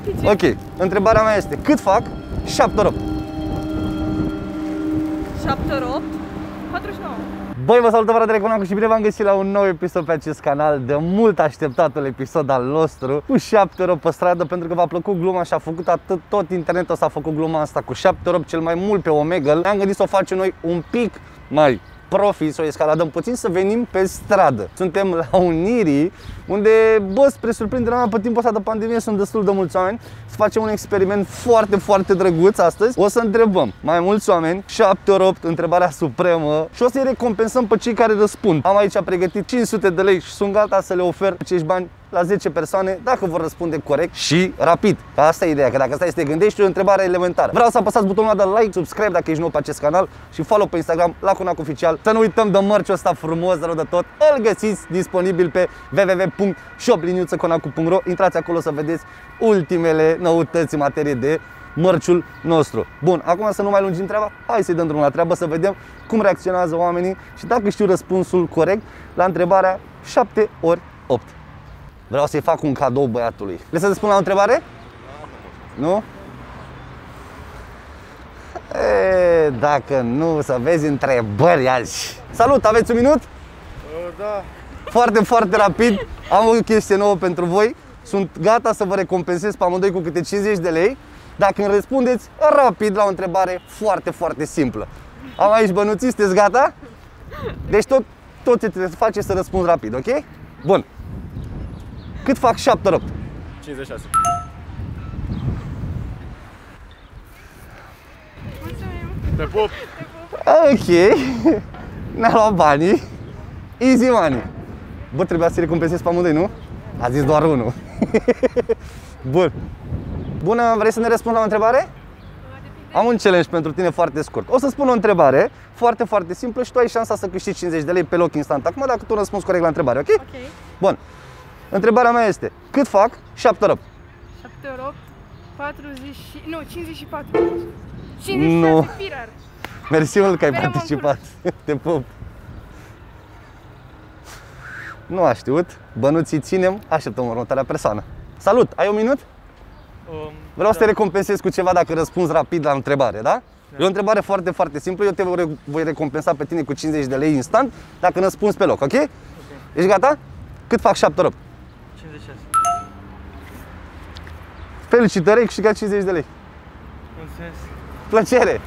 Ok, întrebarea mea este, cât fac 7 ori 8? 7 ori 8? 49. Băi, vă salut, frate, Reconacu și bine v-am găsit la un nou episod pe acest canal, de mult așteptatul episod al nostru cu 7 ori pe stradă, pentru că v-a plăcut gluma și a făcut atât, tot internetul s-a făcut gluma asta cu 7 ori cel mai mult pe Omegle. Ne-am gândit să o facem noi un pic mai profi, să o escaladăm puțin, să venim pe stradă. Suntem la Unirii, unde, bă, spre surprinderea mea, pe timpul ăsta de pandemie sunt destul de mulți oameni. Să facem un experiment foarte, foarte drăguț astăzi. O să întrebăm mai mulți oameni, 7 ori 8, întrebarea supremă, și o să-i recompensăm pe cei care răspund. Am aici pregătit 500 de lei și sunt gata să le ofer acești bani la 10 persoane dacă vor răspunde corect și rapid. Că asta e ideea, că dacă stai să te gândești, e o întrebare elementară. Vreau să apăsați butonul de like, subscribe dacă ești nou pe acest canal și follow pe Instagram la Conac Oficial. Să nu uităm de merch-ul ăsta frumos, rău de tot. Îl găsiți disponibil pe www.shop.conacu.ro. Intrați acolo să vedeți ultimele noutăți în materie de merch-ul nostru. Bun, acum să nu mai lungim treaba, hai să-i dăm drumul la treabă, să vedem cum reacționează oamenii și dacă știu răspunsul corect la întrebarea 7 ori 8. Vreau să-i fac un cadou băiatului. Vrei să-ți spun la o întrebare? Nu? Dacă nu, să vezi întrebări azi. Salut, aveți un minut? Da. Foarte, foarte rapid. Am o chestie nouă pentru voi. Sunt gata să vă recompensez pe amândoi cu câte 50 de lei dacă îmi răspundeți rapid la o întrebare foarte, foarte simplă. Am aici bănuții, sunteți gata? Deci tot ce trebuie să faci să răspunzi rapid, ok? Bun. Cât fac 7 ori 8? 56. Mulțumim. Te pup! Ok. Ne-a luat banii. Easy money. Bă, trebuia să-i recompensez pe amândoi, nu? A zis doar unul. Bun. Bună, vrei să ne răspund la o întrebare? Am un challenge pentru tine foarte scurt. O să spun o întrebare foarte, foarte simplă și tu ai șansa să câștigi 50 de lei pe loc instant acum dacă tu răspunzi corect la întrebare, ok? Ok. Bun. Întrebarea mea este, cât fac 7 ori 8? 7 ori 8, 40, nu, 54. 56 Nu. pirar. Mersi mult că ai Mereu mă participat. Te pup. Nu a știut. Bănuții ținem. Așteptăm următoarea persoană. Salut, ai un minut? Vreau să te recompensez cu ceva dacă răspunzi rapid la întrebare, da? E o întrebare foarte, foarte simplă. Eu te voi recompensa pe tine cu 50 de lei instant dacă răspunzi pe loc, ok? Ești gata? Cât fac 7 ori 8? 56. Felicitări, ai câștigat 50 de lei. Mulțumesc. Plăcere!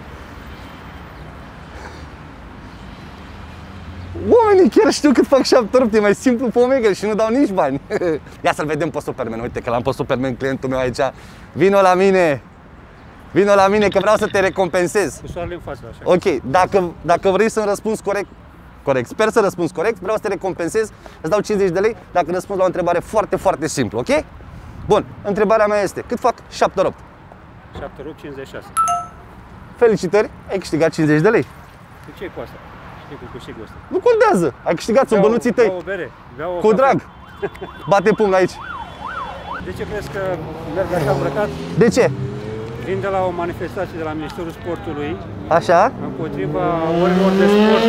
Oamenii chiar știu cât fac 7 ori 8, e mai simplu pe Omegle și nu dau nici bani. Ia să-l vedem pe Superman, uite că l-am pe Superman, clientul meu aici. Vino la mine! Vino la mine că vreau să te recompensez. Cu soarele în față, așa. Ok, dacă vrei să-mi răspunzi corect, sper să răspunzi corect, vreau să te recompensez, îți dau 50 de lei dacă răspunzi la o întrebare foarte, foarte simplă, ok? Bun, întrebarea mea este, cât fac 7 ori 8? 7 ori 56. Felicitări, ai câștigat 50 de lei. De ce e cu asta? Știi cu câștigul ăsta? Nu contează, ai câștigat, sunt bănuții tăi. Beau o bere, beau o Cu cafea. drag. Bate pumn aici. De ce crezi că merg așa îmbrăcat? De ce? Vin de la o manifestație de la Ministerul Sportului Așa? împotriva orilor de sport.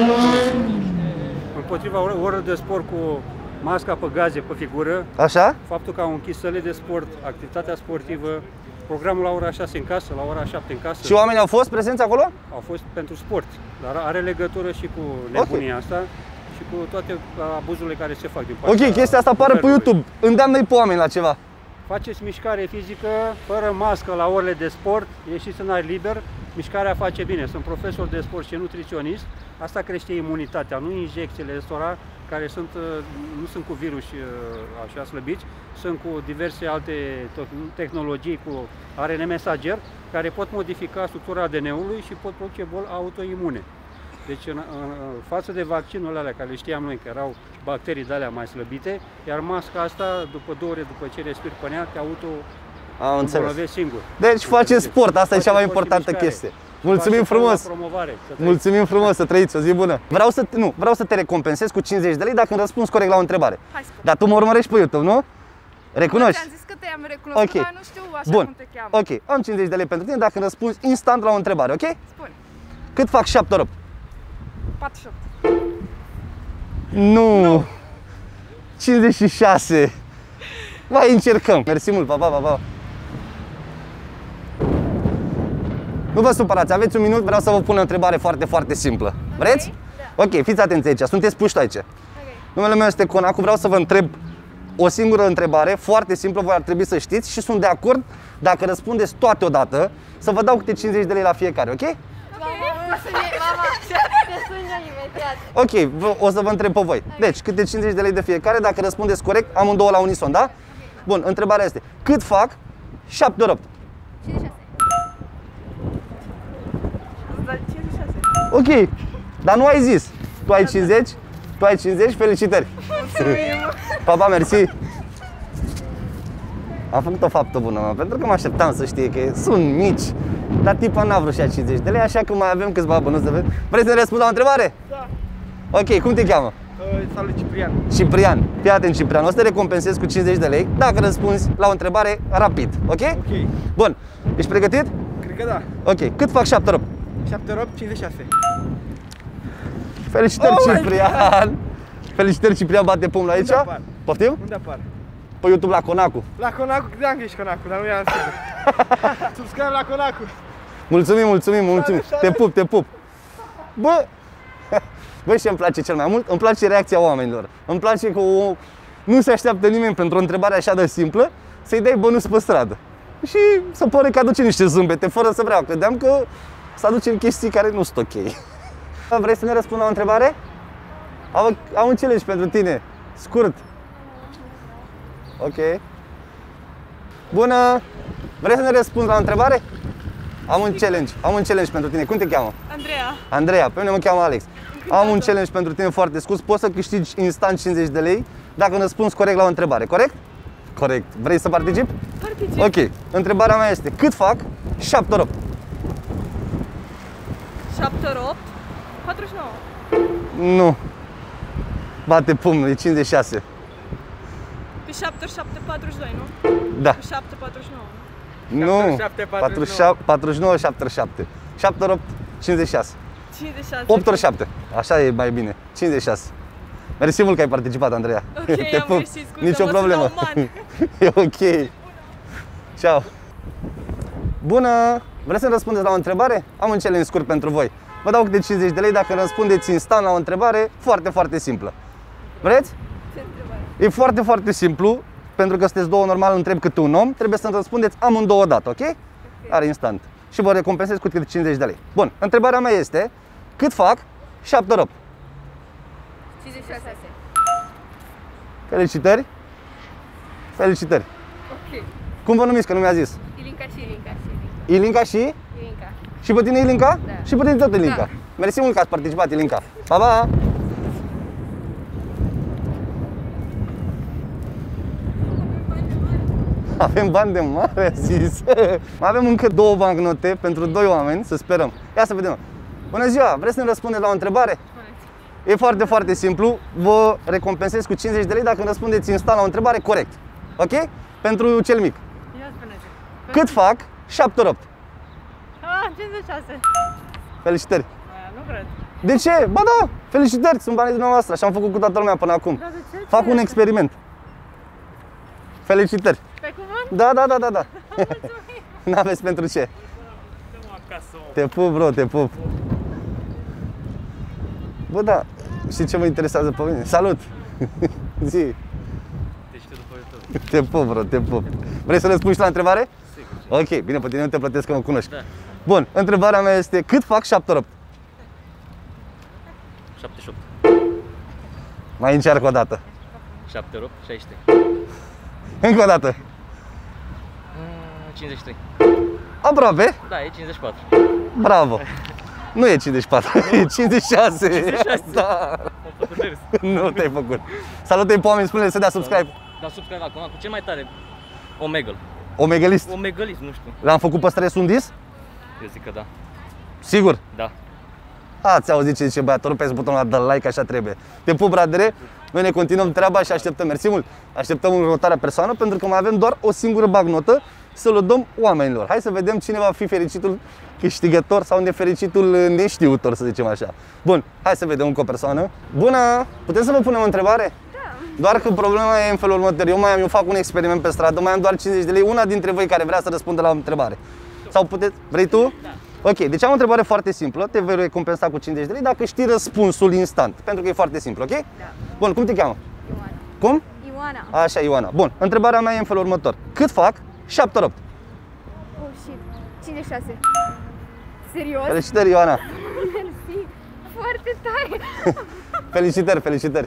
Împotriva orilor de sport cu masca pe gaze pe figură. Așa? Faptul că au închis sălile de sport, activitatea sportivă, programul la ora 6 în casă, la ora 7 în casă. Și oamenii au fost prezenți acolo? Au fost pentru sport, dar are legătură și cu nebunia asta și cu toate abuzurile care se fac din partea. Ok, chestia asta apare pe YouTube. Îndeamnă-i pe oameni la ceva. Faceți mișcare fizică, fără mască la orele de sport, ieșiți în aer liber, mișcarea face bine. Sunt profesor de sport și nutriționist, asta crește imunitatea, nu injecțiile ăstora care nu sunt cu virus așa slăbiți, sunt cu diverse alte tehnologii cu ARN mesager care pot modifica structura ADN-ului și pot produce boli autoimune. Deci în față de vaccinurile alea care le știam noi că erau bacterii de alea mai slăbite, iar masca asta după 2 ore după ce respiri pe ea te auto-îmbolnăvești singur. Deci faceți sport, asta e cea mai importantă chestie. Mulțumim frumos! Mulțumim frumos, să trăiți, o zi bună! Vreau să te recompensez cu 50 de lei dacă îmi răspunzi corect la o întrebare. Hai, spune. Dar tu mă urmărești pe YouTube, nu? Recunoști? Am zis că te-am recunoscut, Ok. dar nu știu așa Bun. cum te cheamă. Ok, am 50 de lei pentru tine dacă îmi răspunzi instant la o întrebare, ok? Spune. Cât fac 7 ori 8? 48. Nu! 56! Mai încercăm! Mersi mult, pa, pa, pa, pa! Nu vă supărați, aveți un minut, vreau să vă pun o întrebare foarte, foarte simplă. Vreți? Da. Ok, fiți atenți aici, sunteți puși aici. Ok. Numele meu este Conacu, vreau să vă întreb o singură întrebare, foarte simplă, voi ar trebui să știți și sunt de acord, dacă răspundeți toate odată, să vă dau câte 50 de lei la fiecare, ok? Mama, te sună imediat. Ok, o să vă întreb pe voi. Deci, câte 50 de lei de fiecare, dacă răspundeți corect, amândouă la unison, da? Bun, întrebarea este, cât fac 7 ori 8? 56. Da, 56. Ok, dar nu ai zis. Tu ai 50, tu ai 50, felicitări. Pa, pa, mersi. Am făcut o faptă bună, mă, pentru că mă așteptam să știe că sunt mici, dar tipa n-a vrut și 50 de lei, așa că mai avem câțiva bănuți de vezi. Vrei să ne răspund la o întrebare? Da. Ok, cum te cheamă? Salut, Ciprian. Ciprian. Fii atent, Ciprian, o să te recompensez cu 50 de lei dacă răspunzi la o întrebare rapid, ok? Ok. Bun, ești pregătit? Cred că da. Ok, cât fac 7 ori 8? 7 ori 8, 56. Felicitări, Oh my Ciprian! Felicitări, Ciprian, bate pumnul aici. Unde apar? Poftim? Unde apar? Pe YouTube la Conacu. La Conacu, credeam că ești Conacu, dar nu i-am sigur. Subscribe la Conacu. Mulțumim, mulțumim, mulțumim. Salut, Te salut. pup, te pup. Bă, bă, și îmi place cel mai mult? Îmi place reacția oamenilor. Îmi place că nu se așteaptă nimeni pentru o întrebare așa de simplă să-i dai bănuți pe stradă. Și se pare că aduce niște zâmbete, fără să vreau. Credeam că să aducem chestii care nu sunt ok. Vrei să ne răspund la o întrebare? Am un challenge pentru tine, scurt. Ok. Bună! Vrei să ne răspunzi la o întrebare? Am un challenge pentru tine. Cum te cheamă? Andreea. Andreea, pe mine mă cheamă Alex. Am un challenge pentru tine foarte scurt. Poți să câștigi instant 50 de lei dacă răspunzi corect la o întrebare, corect? Corect. Vrei să participi? Particip. Ok. Întrebarea mea este, cât fac 7 ori 8? 7 ori 8, 49. Nu. Bate pumnul, e 56. Pe 7 ori 7, 42, nu? Da. Pe 7, 49. Nu. 7, 49, 7 ori 7. 7 ori 8, 56. 56. 8 ori 7. Așa e mai bine. 56. Mersi mult că ai participat, Andreea. Ok, Te am pup. greșit, scuze, Nicio mă problemă. sunt oman. E ok. Ciao. Bună! Vreți să răspundeți la o întrebare? Am un challenge scurt pentru voi. Vă dau câte 50 de lei dacă răspundeți instant la o întrebare foarte, foarte simplă. Vreți? Ce întrebare? E foarte, foarte simplu. Pentru că sunteți două normal, întreb câte un om. Trebuie să-mi răspundeți amândouă odată, ok? Are instant. Și vă recompensez cu câte 50 de lei. Bun, întrebarea mea este, cât fac 7 ori 8? 56. Felicitări! Felicitări! Ok. Cum vă numiți, că nu mi-a zis? Ilinca și Ilinca și Ilinca și? Ilinca. Și pe tine Ilinca? Da. Și pe tine tot Ilinca. Da. Mersi mult că ați participat, Ilinca. Pa, pa! Avem bani de mare, a zis. Mai avem încă 2 bancnote pentru 2 oameni, să sperăm. Ia să vedem. Bună ziua, vreți să ne răspundeți la o întrebare? E foarte, foarte simplu. Vă recompensez cu 50 de lei dacă îmi răspundeți instant la o întrebare corect. Ok? Pentru cel mic. Ia spune-te. Cât fac 7 ori 8? 56. Felicitări! Nu cred. De ce? Ba da, felicitări, sunt banii dumneavoastră și am făcut cu toată lumea până acum. Dar de ce? Fac un experiment. Felicitări! Pe cuvânt? Da. N-aveți pentru ce. Te pup, bro, te pup. Bă, da, știi ce mă interesează pe mine? Salut! Zi! Deci te după YouTube. Te pup, bro, te pup. Vrei să răspunzi la întrebare? Sigur. Ok, bine, pe tine nu te plătesc că mă cunoști. Da. Bun, întrebarea mea este, cât fac 7 ori 8? 78. Mai încearcă o dată. 7 ori 8, 63. Încă o dată. 53. Aproape. Da, e 54. Bravo. Nu e 54, e 56. 56? Da. Am făcut râs. Nu te-ai făcut. Salut-i pe oameni, spune-le să dea subscribe. Dar subscribe la canal cu cel mai tare. Omegle. Omegalist. Omegalist, nu știu. L-am făcut pe stres un dis? Eu zic că da. Sigur. Da. Ați auzit ce zice băiatul, rupeți butonul ăla de like, așa trebuie. Te pup, bradere. Noi ne continuăm treaba și așteptăm, mersi mult. Așteptăm următoarea persoană pentru că mai avem doar o singură bagnotă să o dăm oamenilor. Hai să vedem cine va fi fericitul câștigător sau nefericitul neștiutor, să zicem așa. Bun, hai să vedem încă o persoană. Bună! Putem să vă punem o întrebare? Da. Doar că problema e în felul următor. Eu fac un experiment pe stradă, mai am doar 50 de lei. Una dintre voi care vrea să răspundă la o întrebare. Sau puteți, vrei tu? Da. Ok, deci am o întrebare foarte simplă, te voi recompensa cu 50 de lei dacă știi răspunsul instant, pentru că e foarte simplu, ok? Da. Bun, cum te cheamă? Ioana. Cum? Ioana. Așa, Ioana. Bun, întrebarea mea e în felul următor. Cât fac 7 ori 8? Oh, shit. 56. Serios? Felicitări, Ioana! Mersi. Foarte tare. Felicitări, felicitări!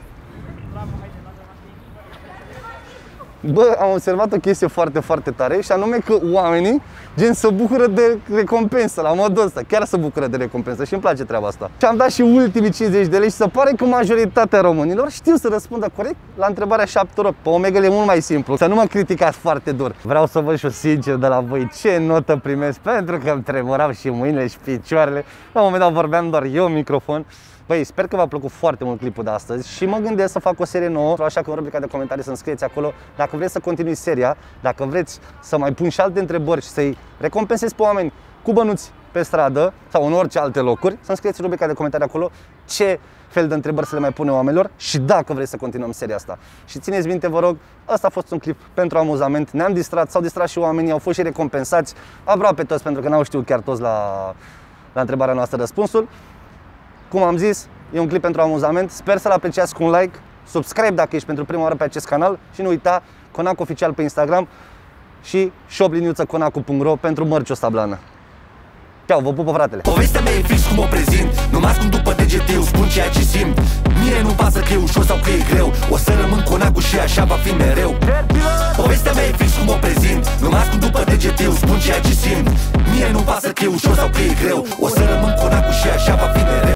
Bă, am observat o chestie foarte, foarte tare și anume că oamenii gen se bucură de recompensă la modul ăsta, chiar se bucură de recompensă și îmi place treaba asta. Și am dat și ultimii 50 de lei și se pare că majoritatea românilor știu să răspundă corect la întrebarea 7 ori. Pe Omegle e mult mai simplu, să nu mă criticați foarte dur. Vreau să văd și eu sincer de la voi ce notă primesc, pentru că îmi tremurau și mâinile și picioarele. La un moment dat vorbeam doar eu în microfon. Băi, sper că v-a plăcut foarte mult clipul de astăzi și mă gândesc să fac o serie nouă, așa că în rubrica de comentarii să-mi scrieți acolo dacă vreți să continui seria, dacă vreți să mai pun și alte întrebări și să-i recompensez pe oameni cu bănuți pe stradă sau în orice alte locuri, să-mi scrieți în rubrica de comentarii acolo ce fel de întrebări să le mai pune oamenilor și dacă vreți să continuăm seria asta. Și țineți minte, vă rog, ăsta a fost un clip pentru amuzament, ne-am distrat, s-au distrat și oamenii, au fost și recompensați, aproape toți, pentru că n-au știut chiar toți la întrebarea noastră răspunsul. Cum am zis, e un clip pentru amuzament, sper să-l apreciați cu un like, subscribe dacă ești pentru prima oară pe acest canal și nu uita Conac Oficial pe Instagram și shop-conacu.ro pentru mărci o sablană. Ceau, vă pupă, fratele! Povestea mea e fix cum o prezint, nu mă ascund după degete, eu spun ceea ce simt. Mie nu pasă că e ușor sau că e greu, o să rămân Conacu și așa va fi mereu. Povestea mea e fix cum o prezint, nu mă ascund după degete, eu spun ceea ce simt. Mie nu pasă că e ușor sau că e greu, o să rămân Conacu și așa va fi